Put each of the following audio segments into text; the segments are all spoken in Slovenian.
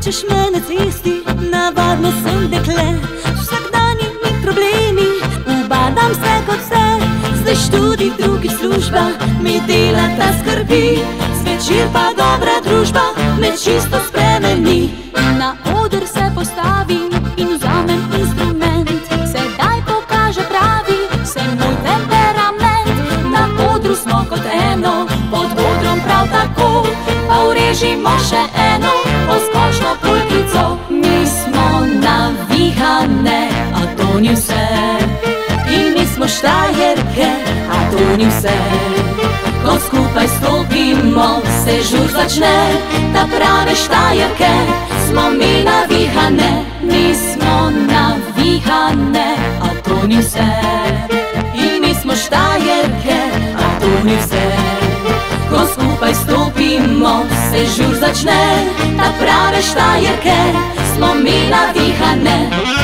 srečaš me na cesti, navadno sem dekle. Z vsakdanjimi problemi ubadam se kot vse. Zdaj študij, drugi služba, mi delata skrbi. Zvečer pa dobra družba me čisto spremeni. Na oder se postavim in vzamem instrument. Sedaj pokaže pravi se moj temperament. Na odru smo kot eno, pod odrom prav tako. Pa urežimo še eno poskočno pulkico. Mi smo navihane, a to ni vse. In mi smo Štajerke, a to ni vse. Ko skupaj stopimo, se žur začne. Ta prave Štajerke smo mi navihane. Mi smo navihane, a to ni vse. In mi smo Štajerke, a to ni vse. Ko skupaj stopimo, se žur začne. Ta prave Štajerke smo mi navihane.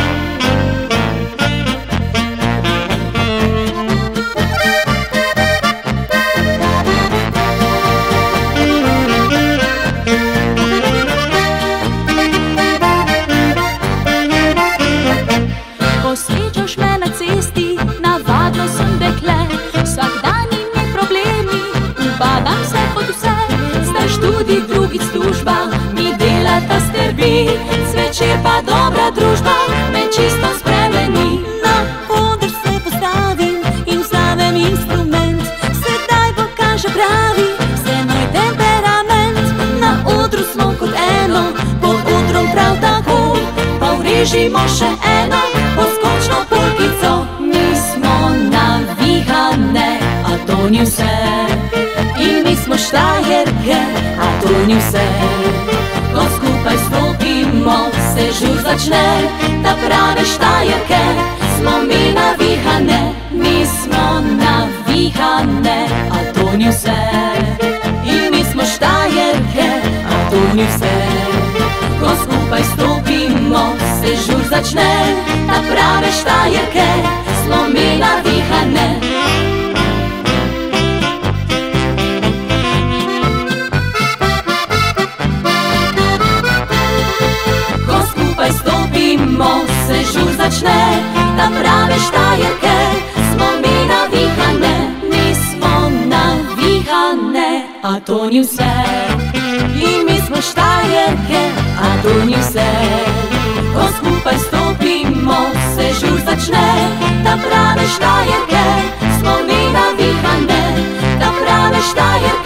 Ko srečaš me na cesti, navadno sem dekle. Vsakdanjimi problemi ubadam se kot vse. Zdaj študij, drugič služba, mi delata skrbi. Zvečer pa dobra družba me čisto spremeni. Na oder se postavim in vzamem instrument. Sedaj pokaže pravi se moj temperament. Na odru smo kot eno, pod odrom prav tako. Pa urežimo še eno poskočno pulkico. Mi smo navihane, a to ni vse. In mi smo Štajerke, a to ni vse. Ko skupaj stopimo, se žur začne. Ta prave Štajerke smo mi navihane. Mi smo navihane, a to ni vse. In mi smo Štajerke, a to ni vse. Ko skupaj stopimo, se žur začne. Ta prave Štajerke smo mi navihane. Ko skupaj stopimo, se žur začne. Ta prave Štajerke smo mi navihane. Mi smo navihane, a to ni vse. In mi smo Štajerke, a to ni vse. Ko skupaj stopimo, se žur začne. Ta prave Štajerke smo mi navihane. Ta prave Štajerke